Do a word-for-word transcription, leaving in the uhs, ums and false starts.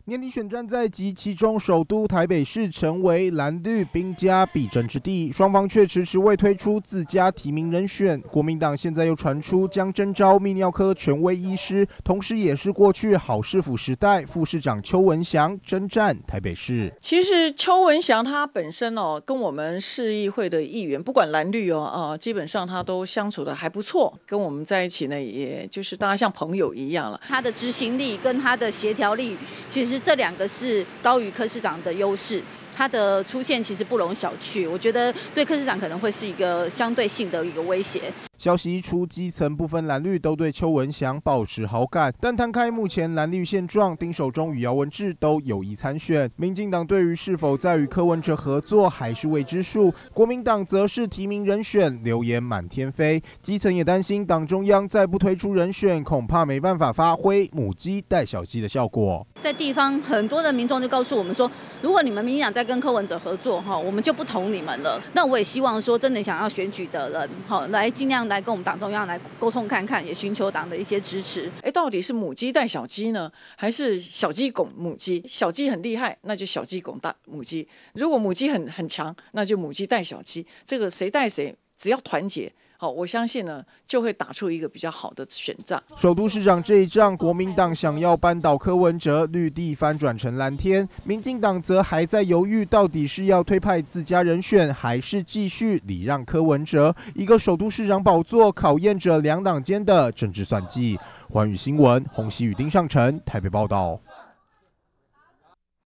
年底选战在即，其中首都台北市成为蓝绿兵家必争之地，双方却迟迟未推出自家提名人选。国民党现在又传出将征召泌尿科权威医师，同时也是过去好市府时代副市长邱文祥征战台北市。 其实邱文祥他本身哦，跟我们市议会的议员，不管蓝绿哦，呃，基本上他都相处的还不错，跟我们在一起呢，也就是大家像朋友一样了。 他的执行力跟他的协调力，其实这两个是高于柯市长的优势。他的出现其实不容小觑，我觉得对柯市长可能会是一个相对性的一个威胁。 消息一出，基层不分蓝绿都对邱文祥抱持好感，但摊开目前蓝绿现状，丁守中与姚文智都有意参选。民进党对于是否再与柯文哲合作还是未知数，国民党则是提名人选，流言满天飞。基层也担心党中央再不推出人选，恐怕没办法发挥母鸡带小鸡的效果。 在地方很多的民众就告诉我们说，如果你们民进党在跟柯文哲合作，我们就不投你们了。那我也希望说，真的想要选举的人，来尽量来跟我们党中央来沟通看看，也寻求党的一些支持。 哎，到底是母鸡带小鸡呢，还是小鸡拱母鸡？小鸡很厉害，那就小鸡拱大母鸡；如果母鸡很很强，那就母鸡带小鸡。这个谁带谁，只要团结。好，我相信呢，就会打出一个比较好的选仗。 首都市长这一仗，国民党想要扳倒柯文哲，绿地翻转成蓝天；民进党则还在犹豫，到底是要推派自家人选，还是继续礼让柯文哲。一个首都市长宝座，考验着两党间的政治算计。寰宇新闻，洪熙与丁尚成台北报道。